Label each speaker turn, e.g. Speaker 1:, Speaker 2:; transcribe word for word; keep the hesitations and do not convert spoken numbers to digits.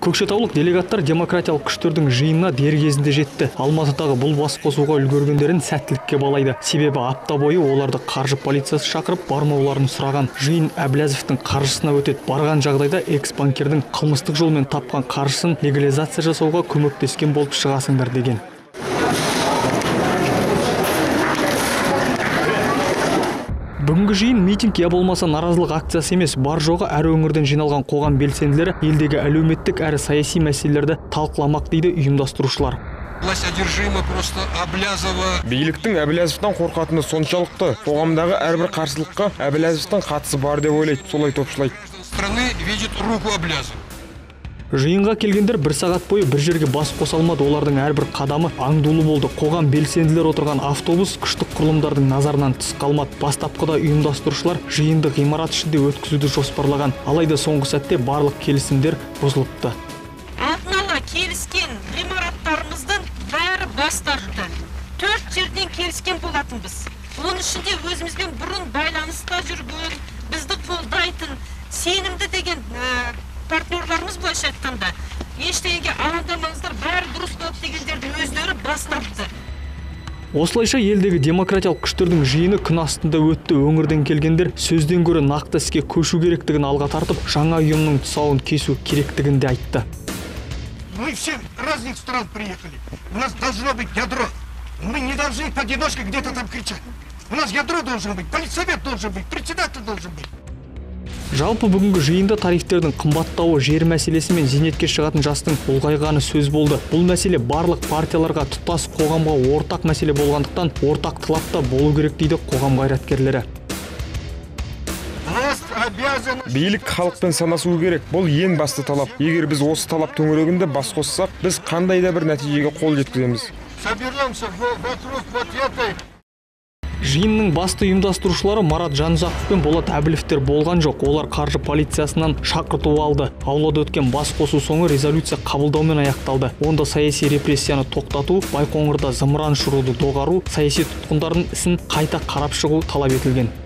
Speaker 1: Көкшетаулық делегаттар демократиялық күштердің жиынына дер кезінде жетті. Алматыдағы бұл басқосуға үлгергендерін сәттілікке балайды. Себебі апта бойы оларды қаржы полициясы шақырып бармауларын сұраған. Жиын Әблязовтың қаржысына өтеді. Барған жағдайда экс-банкердің қылмыстық жолмен тапқан қаржысын легализация жасауға көмектескен болып шығасыңдар деген. Бүгінгі жиын митинг я болмаса наразылық акциясы емес, бар жоғы әр өңірден жиналған қоғам белсенділері елдегі әлеуметтік әрі саяси мәселелерді талқыламақ дейді ұйымдастырушылар.
Speaker 2: Биліктің Әблязовтан қорқатыны соншалықты, қоғамдағы әрбір қарсылыққа Әблязовтан қатысы бар деп ойлайды, солай топшылайды.
Speaker 1: Жиынға келгендер бір сағат бойы бір жерге бас қоса алмады. Олардың әрбір қадамы аңдулы болды. Қоғам белсенділер отырған автобус күштік құрылымдардың назарынан тыс қалмады. Бастапқыда ұйымдастырушылар жиынды ғимарат ішінде өткізуді жоспарлаған. Алайда соңғы сәтте барлық келісімдер бұзылыпты.
Speaker 3: Алдын ала келіскен ғимараттарымыздың бәрі бас тартты. Төрт жерден келіскен болатынбыз. Оның ішінде өзімізбен бұрын байланыста жүрген, бізді қолдайтын, сенімді деген партнерларымыз былайша айтқанда, ештеңеге алаңдамаңыздар, бәрі дұрыс болды дегендердің өздері бас тартты.
Speaker 1: Осылайша елдегі демократиялық күштердің жиыны күн астында өтті. Өңірден келгендер сөзден гөрі нақты іске көшу керектігін алға тартып, жаңа ұйымның тұсауын кесу керектігін де айтты.
Speaker 4: Мы все разных стран приехали. У нас должно быть ядро. Мы не должны поодиночке где-то там кричать. У нас ядро должен быть, политсовет должен быть, председатель должен быть.
Speaker 1: Жалпы бүгінгі жиында тарифтердің қымбаттауы, жер мәселесі мен зейнетке шығатын жастың ұлғайғаны сөз болды. Бұл мәселе барлық партияларға, тұтас қоғамға ортақ мәселе болғандықтан ортақ талапта болу керек дейді қоғам қайраткерлері.
Speaker 2: Билік халықпен санасуы керек. Бұл ең басты талап. Егер біз осы талап төңірегінде бас қоссақ, біз қандай да бір нәтижеге қол жеткіземіз.
Speaker 1: Жиынның басты ұйымдастырушылары Марат Жанұзақов пен Болат Әбілевтер болған жоқ. Олар қаржы полициясынан шақырту алды. Аулада өткен басқосу соңы резолюция қабылдаумен аяқталды. Онда саяси репрессияны тоқтату, Байқоңырда зымыран ұшыруды доғару, саяси тұтқындардың ісін қайта қарап шығу талап етілген.